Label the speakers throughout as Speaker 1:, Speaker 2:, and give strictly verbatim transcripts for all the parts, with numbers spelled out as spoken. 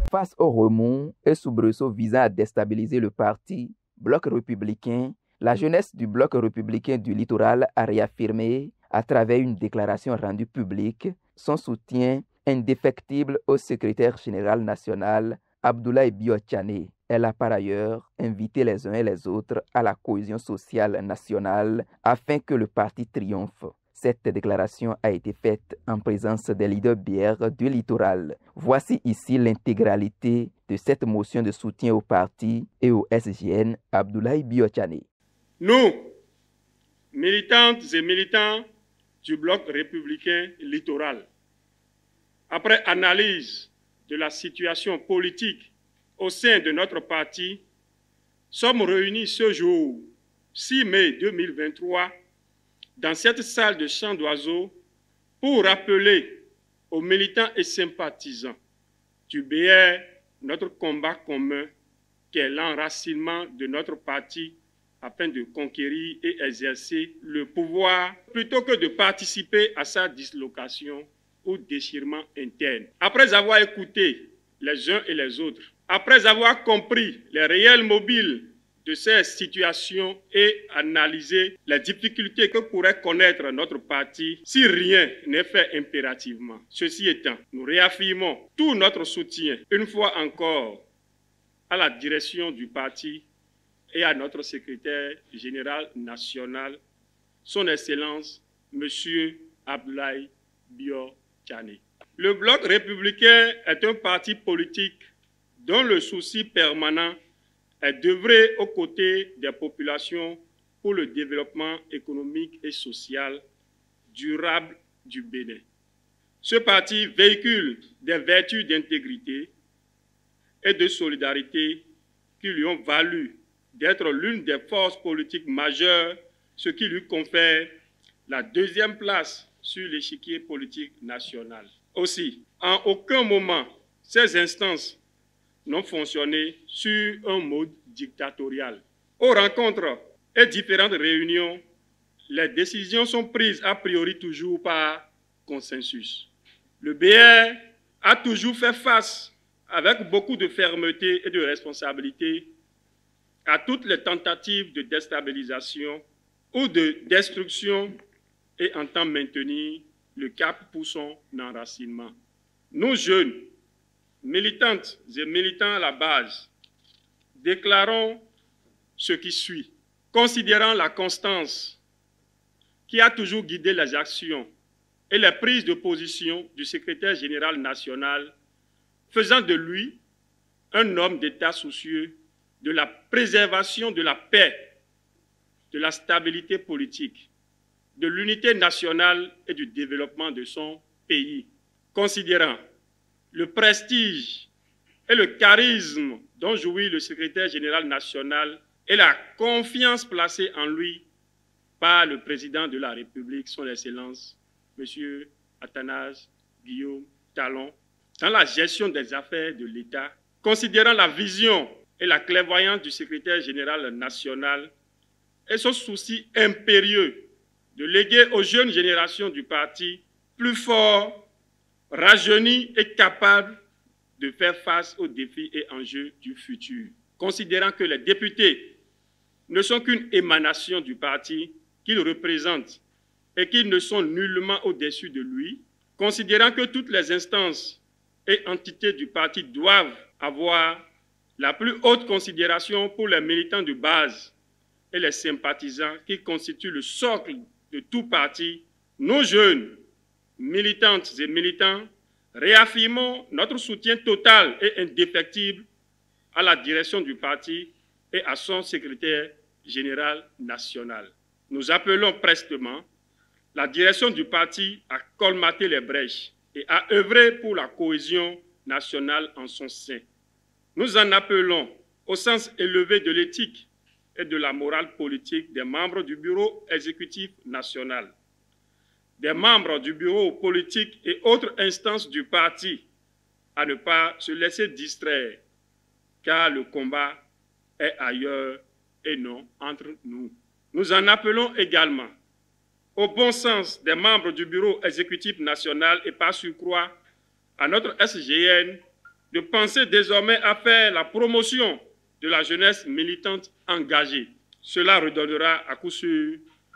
Speaker 1: Face aux remous et soubresauts visant à déstabiliser le parti Bloc républicain, la jeunesse du Bloc républicain du littoral a réaffirmé, à travers une déclaration rendue publique, son soutien indéfectible au secrétaire général national Abdoulaye Bio-Tchane. Elle a par ailleurs invité les uns et les autres à la cohésion sociale nationale afin que le parti triomphe. Cette déclaration a été faite en présence des leaders bières du littoral. Voici ici l'intégralité de cette motion de soutien au parti et au S G N Abdoulaye Bio-Tchane.
Speaker 2: Nous, militantes et militants du Bloc républicain littoral, après analyse de la situation politique au sein de notre parti, sommes réunis ce jour, six mai deux mille vingt-trois, dans cette salle de chant d'oiseaux pour rappeler aux militants et sympathisants du B R notre combat commun qui est l'enracinement de notre parti afin de conquérir et exercer le pouvoir plutôt que de participer à sa dislocation ou déchirement interne. Après avoir écouté les uns et les autres, après avoir compris les réels mobiles de ces situations et analyser les difficultés que pourrait connaître notre parti si rien n'est fait impérativement. Ceci étant, nous réaffirmons tout notre soutien, une fois encore, à la direction du parti et à notre secrétaire général national, son Excellence, M. Abdoulaye Bio-Tchane. Le Bloc républicain est un parti politique dont le souci permanent est d'œuvrer aux côtés des populations pour le développement économique et social durable du Bénin. Ce parti véhicule des vertus d'intégrité et de solidarité qui lui ont valu d'être l'une des forces politiques majeures, ce qui lui confère la deuxième place sur l'échiquier politique national. Aussi, en aucun moment, ces instances n'ont fonctionné sur un mode dictatorial. Aux rencontres et différentes réunions, les décisions sont prises a priori toujours par consensus. Le B R a toujours fait face avec beaucoup de fermeté et de responsabilité à toutes les tentatives de déstabilisation ou de destruction et entend maintenir le cap pour son enracinement. Nous jeunes, militantes et militants à la base, déclarons ce qui suit. Considérant la constance qui a toujours guidé les actions et les prises de position du secrétaire général national, faisant de lui un homme d'État soucieux de la préservation de la paix, de la stabilité politique, de l'unité nationale et du développement de son pays. Considérant le prestige et le charisme dont jouit le secrétaire général national et la confiance placée en lui par le président de la République, son Excellence, M. Athanase Guillaume Talon, dans la gestion des affaires de l'État, considérant la vision et la clairvoyance du secrétaire général national et son souci impérieux de léguer aux jeunes générations du parti plus forts, rajeunis et capables de faire face aux défis et enjeux du futur. Considérant que les députés ne sont qu'une émanation du parti qu'ils représentent et qu'ils ne sont nullement au-dessus de lui, considérant que toutes les instances et entités du parti doivent avoir la plus haute considération pour les militants de base et les sympathisants qui constituent le socle de tout parti, nos jeunes, militantes et militants, réaffirmons notre soutien total et indéfectible à la direction du parti et à son secrétaire général national. Nous appelons prestement la direction du parti à colmater les brèches et à œuvrer pour la cohésion nationale en son sein. Nous en appelons au sens élevé de l'éthique et de la morale politique des membres du bureau exécutif national, des membres du bureau politique et autres instances du parti à ne pas se laisser distraire, car le combat est ailleurs et non entre nous. Nous en appelons également au bon sens des membres du bureau exécutif national et par surcroît à notre S G N de penser désormais à faire la promotion de la jeunesse militante engagée. Cela redonnera à coup sûr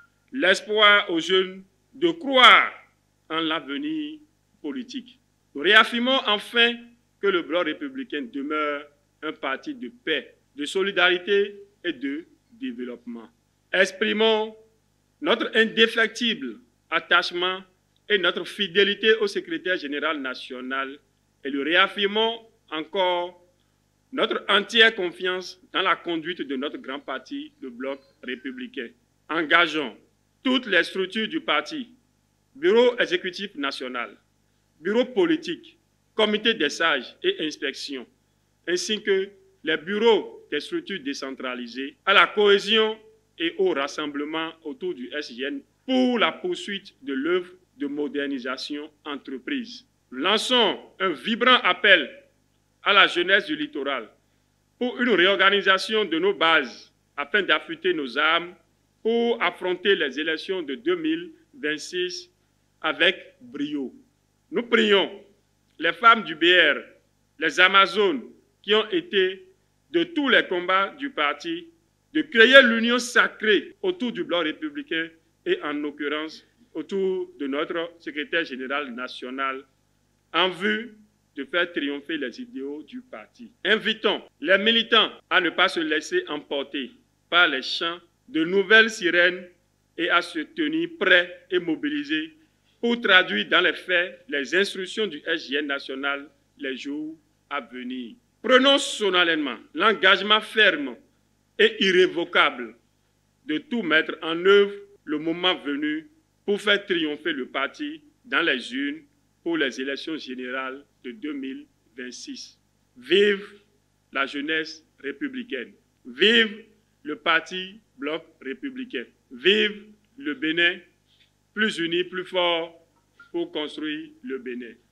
Speaker 2: l'espoir aux jeunes de croire en l'avenir politique. Nous réaffirmons enfin que le Bloc républicain demeure un parti de paix, de solidarité et de développement. Exprimons notre indéfectible attachement et notre fidélité au secrétaire général national et le réaffirmons encore notre entière confiance dans la conduite de notre grand parti, le Bloc républicain. Engageons toutes les structures du parti, bureau exécutif national, bureau politique, comité des sages et inspection, ainsi que les bureaux des structures décentralisées, à la cohésion et au rassemblement autour du S G N pour la poursuite de l'œuvre de modernisation entreprise. Lançons un vibrant appel à la jeunesse du littoral pour une réorganisation de nos bases afin d'affûter nos armes pour affronter les élections de deux mille vingt-six avec brio. Nous prions les femmes du B R, les Amazones qui ont été de tous les combats du parti, de créer l'union sacrée autour du Bloc républicain et en l'occurrence autour de notre secrétaire général national en vue de faire triompher les idéaux du parti. Invitons les militants à ne pas se laisser emporter par les chants de nouvelles sirènes et à se tenir prêts et mobilisés pour traduire dans les faits les instructions du S G N national les jours à venir. Prenons solennellement l'engagement ferme et irrévocable de tout mettre en œuvre le moment venu pour faire triompher le parti dans les urnes pour les élections générales de deux mille vingt-six. Vive la jeunesse républicaine. Vive le parti Bloc républicain. Vive le Bénin, plus uni, plus fort pour construire le Bénin.